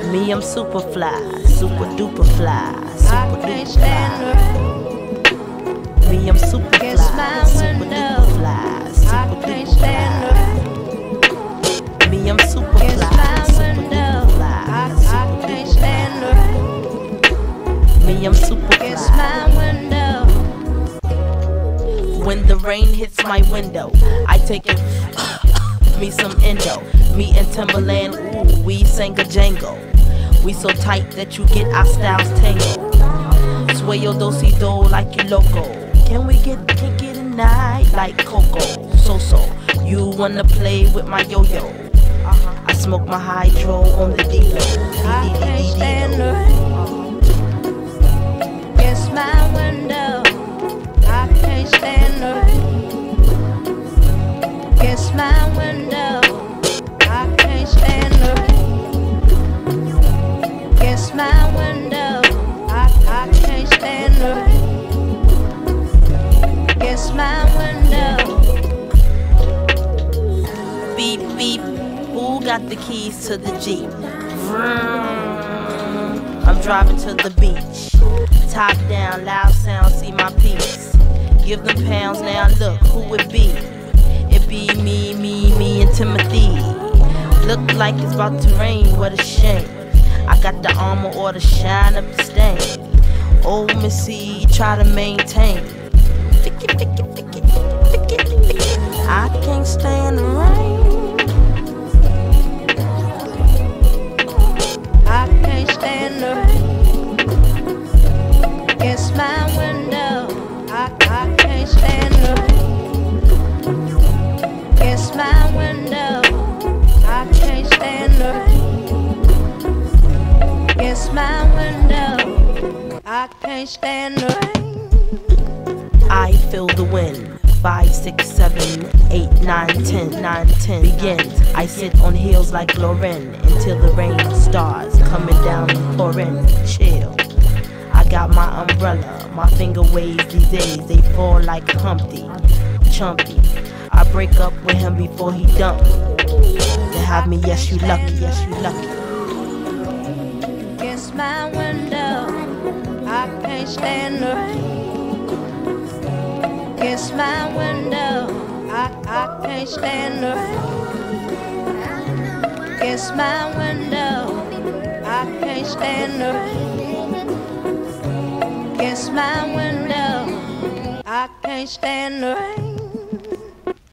Me, I'm super fly, super duper fly, super duper fly. Me, I'm super fly, super duper fly, super duper fly. Me, I'm super fly, super duper fly, super duper fly. Me, I'm super fly. When the rain hits my window, I take it me some endo. Me and Timberland, ooh, we sang a Django. We so tight that you get our styles tangled. Sway your do-si-do like you loco. Can we get kinky tonight like Coco? So, you wanna play with my yo-yo? I smoke my hydro on the D-Lo. I can't stand the rain. It's my window. I can't stand the rain. It's my window. I can't stand the rain. It's my window. I can't stand the rain. It's my window. Beep, beep. Who got the keys to the Jeep? Vroom. I'm driving to the beach. Top down, loud sound, see my piece. Give them pounds, now look who it be. It be me, and Timothy. Look like it's about to rain, what a shame. I got the armor or the shine up the stain. Oh, Missy, try to maintain. I can't stand the rain. I can't stand the rain. It's my window. I can't stand the rain. It's my window. I can't stand the rain. It's my window. I can't stand the rain. I feel the wind. 5, 6, 7, 8, 9, 10, 9, 10 begins. I sit on heels like Lauren until the rain starts coming down and pouring. Chill. I got my umbrella. My finger waves these days. They fall like Humpty, Chumpy. I break up with him before he dump me. To have me, yes you lucky, yes you lucky. It's my window. I can't stand the rain. It's my window. I can't stand the rain. It's my window. I can't stand the rain. It's my window. I can't stand the rain.